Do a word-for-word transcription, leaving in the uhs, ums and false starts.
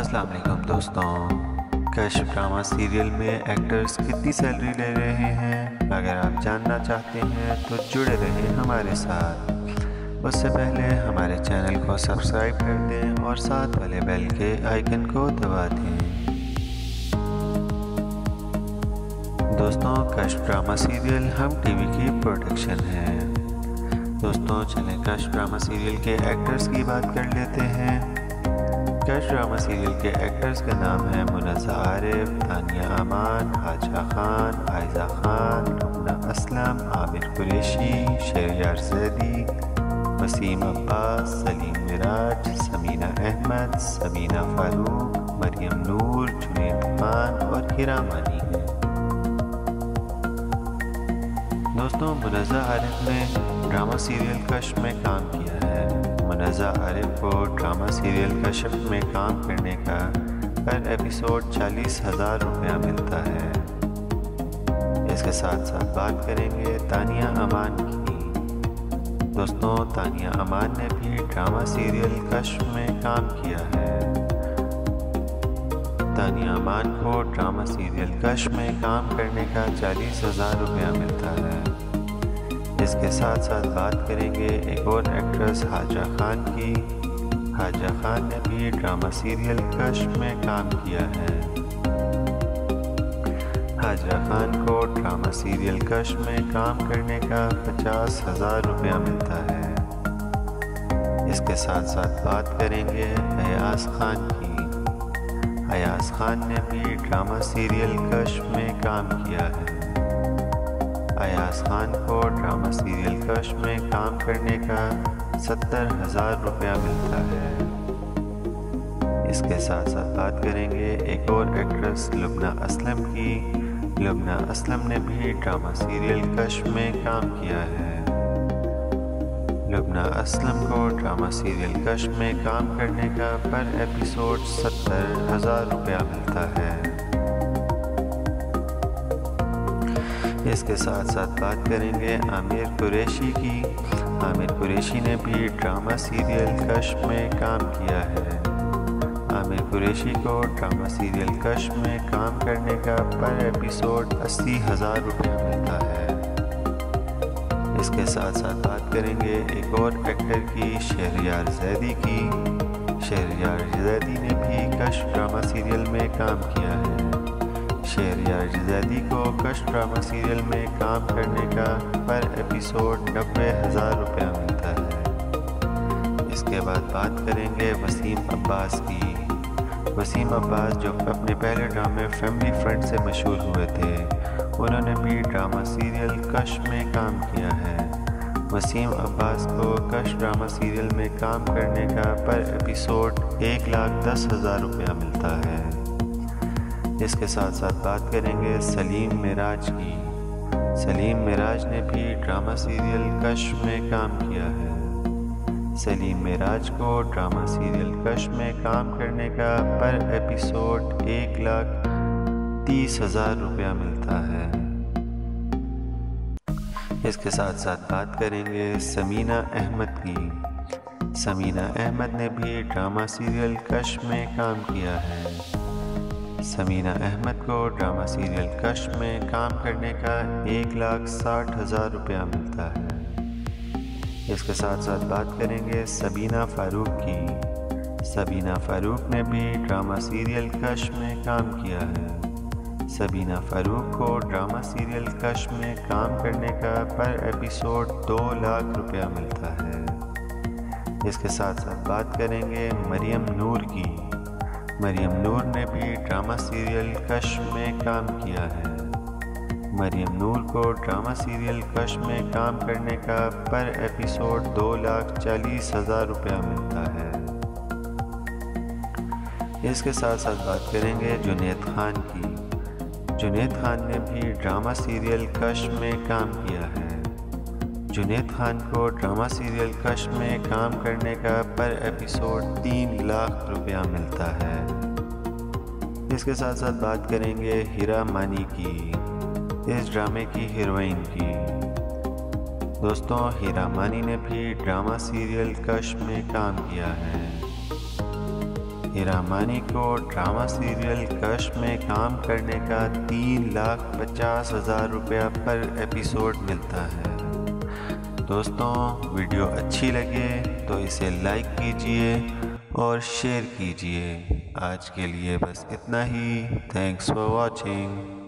अस्सलाम वालेकुम दोस्तों। कश्फ ड्रामा सीरियल में एक्टर्स कितनी सैलरी ले रहे हैं, अगर आप जानना चाहते हैं तो जुड़े रहें हमारे साथ। उससे पहले हमारे चैनल को सब्सक्राइब कर दें और साथ वाले बेल के आइकन को दबा दें। दोस्तों, Kashf drama serial Hum TV की प्रोडक्शन है। दोस्तों चलें कश्फ ड्रामा सीरियल के एक्टर्स की बात कर लेते हैं। कश्फ ड्रामा सीरियल के एक्टर्स का नाम है मुनज़्ज़ा आरिफ, तानिया अमान, हाजा खान, आयजा खान, लुब्ना असलम, आमिर कुरैशी, शहरयार ज़ैदी, वसीम अब्बास, सलीम मिराज, समीना अहमद, सबीना फारूक, मरियम नूर, जुनैद खान और हिरा मानी है। दोस्तों, मुनज़्ज़ा आरिफ ने ड्रामा सीरियल कश्फ में काम किया है। मुनज़्ज़ा आरिफ को ड्रामा सीरियल कश्फ में काम करने का पर एपिसोड चालीस हज़ार रुपया मिलता है। इसके साथ साथ बात करेंगे तानिया अमान की। दोस्तों, तानिया अमान ने भी ड्रामा सीरियल कश्फ में काम किया है। तानिया अमान को ड्रामा सीरियल कश्फ में काम करने का चालीस हज़ार रुपया मिलता है। इसके साथ साथ बात करेंगे एक और एक्ट्रेस हाजा खान की। हाजा खान ने भी ड्रामा सीरियल कश्फ में काम किया है। हाजा खान को ड्रामा सीरियल कश्फ में काम करने का पचास हज़ार रुपया मिलता है। इसके साथ साथ बात करेंगे अयाज खान की। अयाज खान ने भी ड्रामा सीरियल कश्फ में काम किया है। अयाज खान को ड्रामा सीरियल कश्फ में काम करने का सत्तर हज़ार रुपया मिलता है। इसके साथ साथ बात करेंगे एक और एक्ट्रेस लुब्ना असलम की। लुब्ना असलम ने भी ड्रामा सीरियल कश्फ में काम किया है। लुब्ना असलम को ड्रामा सीरियल कश्फ में काम करने का पर एपिसोड सत्तर हज़ार रुपया मिलता है। इसके साथ साथ बात करेंगे आमिर कुरैशी की। आमिर कुरैशी ने भी ड्रामा सीरियल कश्फ में काम किया है। आमिर कुरैशी को ड्रामा सीरियल कश्फ में काम करने का पर एपिसोड अस्सी हज़ार रुपया मिलता है। इसके साथ साथ बात करेंगे एक और एक्टर की, शहरयार ज़ैदी की। शहरयार ज़ैदी ने भी कश्फ ड्रामा सीरियल में काम किया है। शहरयार ज़ैदी को कश्फ ड्रामा सीरियल में काम करने का पर एपिसोड नब्बे हज़ार रुपया मिलता है। इसके बाद बात करेंगे वसीम अब्बास की। वसीम अब्बास जो अपने पहले ड्रामे फैमिली फ्रेंड से मशहूर हुए थे, उन्होंने भी ड्रामा सीरियल कश्फ में काम किया है। वसीम अब्बास को कश्फ ड्रामा सीरियल में काम करने का पर एपिसोड एक लाख दस हज़ार रुपया मिलता है। इसके साथ साथ बात करेंगे सलीम मिराज की। सलीम मिराज ने भी ड्रामा सीरियल कश्फ में काम किया है। सलीम मिराज को ड्रामा सीरियल कश्फ में काम करने का पर एपिसोड एक लाख तीस हज़ार रुपया मिलता है। इसके साथ साथ बात करेंगे समीना अहमद की। समीना अहमद ने भी ड्रामा सीरियल कश्फ में काम किया है। समीना अहमद को ड्रामा सीरियल कश्फ में काम करने का एक लाख साठ हज़ार रुपया मिलता है। इसके साथ साथ बात करेंगे सबीना फारूक की। सबीना फारूक ने भी ड्रामा सीरियल कश्फ में काम किया है। सबीना फारूक को ड्रामा सीरियल कश्फ में काम करने का पर एपिसोड दो लाख रुपया मिलता है। इसके साथ साथ बात करेंगे मरियम नूर की। मरियम नूर ने भी ड्रामा सीरियल कश्फ में काम किया है। मरियम नूर को ड्रामा सीरियल कश्फ में काम करने का पर एपिसोड दो लाख चालीस हज़ार रुपया मिलता है। इसके साथ साथ बात करेंगे जुनैद खान की। जुनैद खान ने भी ड्रामा सीरियल कश्फ में काम किया है। जुनैद खान को ड्रामा सीरियल कश्फ में काम करने का पर एपिसोड तीन लाख रुपया मिलता है। इसके साथ साथ बात करेंगे हिरा मानी की, इस ड्रामे की हीरोइन की। दोस्तों, हिरा मानी ने भी ड्रामा सीरियल कश्फ में काम किया है। इरामानी को ड्रामा सीरियल कश्फ में काम करने का तीन लाख पचास हज़ार रुपया पर एपिसोड मिलता है। दोस्तों, वीडियो अच्छी लगे तो इसे लाइक कीजिए और शेयर कीजिए। आज के लिए बस इतना ही। Thanks for watching.